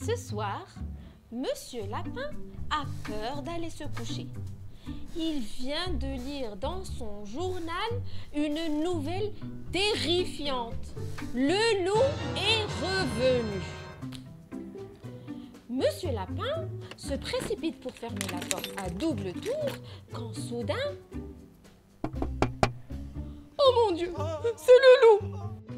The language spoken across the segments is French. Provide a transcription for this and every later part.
Ce soir, Monsieur Lapin a peur d'aller se coucher. Il vient de lire dans son journal une nouvelle terrifiante. Le loup est revenu. Monsieur Lapin se précipite pour fermer la porte à double tour quand soudain... Oh mon Dieu, c'est le loup!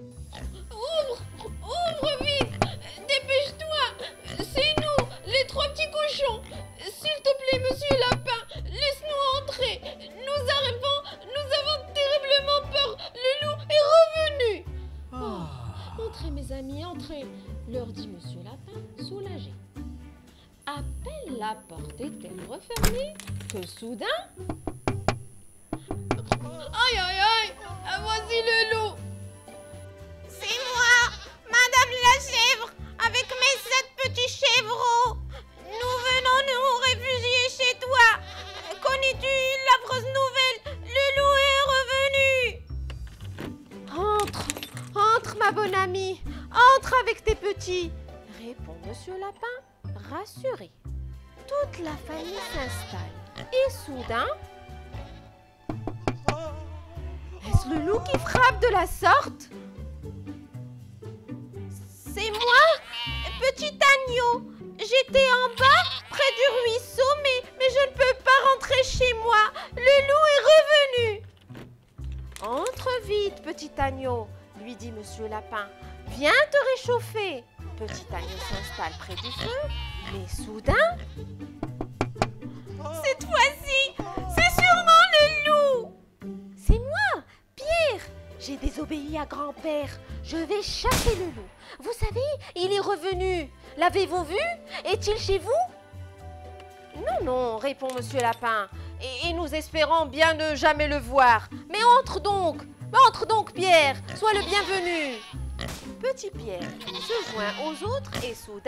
Ouvre vite! Dépêche-toi! C'est nous, les trois petits cochons! S'il te plaît, Monsieur Lapin, laisse-nous entrer! Nous avons terriblement peur! Le loup est revenu! Oh, entrez mes amis, entrez! Leur dit Monsieur Lapin, soulagé. À peine la porte est-elle refermée que soudain... Aïe aïe aïe! Voici le loup! C'est moi, Madame la chèvre, avec mes 7 petits chevreaux. Nous venons nous réfugier chez toi. Connais-tu l'affreuse nouvelle? Le loup est revenu. Entre, ma bonne amie. Entre avec tes petits, Répond Monsieur Lapin, rassuré. toute la famille s'installe. Et soudain... Est-ce le loup qui frappe de la sorte? C'est moi, petit agneau. J'étais en bas, près du ruisseau, mais je ne peux pas rentrer chez moi. Le loup est revenu. Entre vite, petit agneau, lui dit Monsieur Lapin. Viens te réchauffer. Petit agneau s'installe près du feu, mais soudain... Cette fois-ci, c'est sûrement le loup. C'est moi, Pierre. J'ai désobéi à grand-père. Je vais chasser le loup. Vous savez, il est revenu. L'avez-vous vu? Est-il chez vous? Non, répond Monsieur Lapin. Et nous espérons bien ne jamais le voir. Mais entre donc, Pierre. Sois le bienvenu. Petit Pierre se joint aux autres et soudain...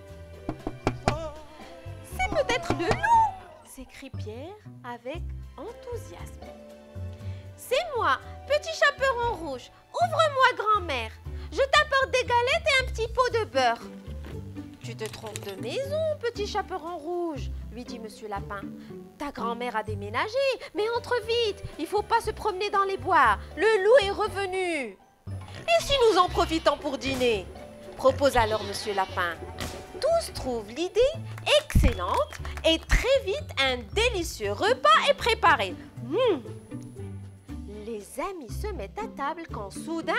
C'est peut-être le loup! S'écrie Pierre avec enthousiasme. C'est moi, petit chaperon rouge. Ouvre-moi, grand-mère. Je t'apporte des galettes et un petit pot de beurre. Tu te trompes de maison, petit chaperon rouge, lui dit Monsieur Lapin. Ta grand-mère a déménagé, mais entre vite, il faut pas se promener dans les bois. Le loup est revenu. Et si nous en profitons pour dîner? Propose alors Monsieur Lapin. Tous trouvent l'idée excellente et très vite un délicieux repas est préparé. Les amis se mettent à table quand soudain...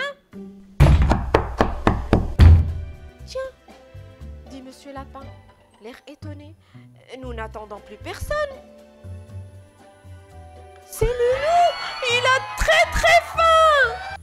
Tiens, dit Monsieur Lapin, l'air étonné. Nous n'attendons plus personne. C'est le loup! Il a très très faim!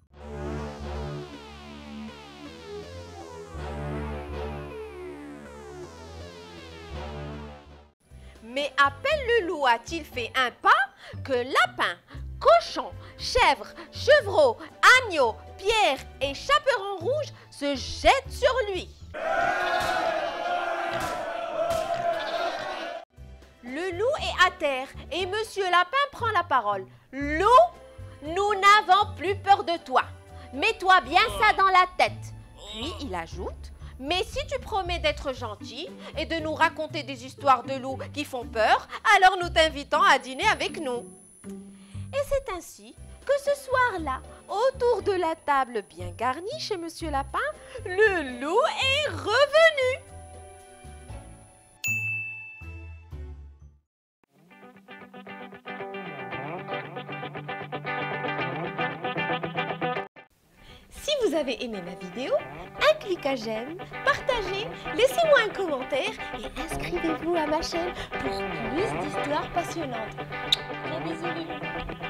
Mais à peine le loup a-t-il fait un pas que lapin, cochon, chèvre, chevreau, agneau, pierre et chaperon rouge se jettent sur lui. Le loup est à terre et Monsieur Lapin prend la parole. Loup, nous n'avons plus peur de toi. Mets-toi bien ça dans la tête. Puis il ajoute... Mais si tu promets d'être gentil et de nous raconter des histoires de loups qui font peur, alors nous t'invitons à dîner avec nous. Et c'est ainsi que ce soir-là, autour de la table bien garnie chez Monsieur Lapin, le loup est revenu. Si vous avez aimé ma vidéo, un clic à j'aime, partagez, laissez-moi un commentaire et inscrivez-vous à ma chaîne pour plus d'histoires passionnantes. Gros bisous.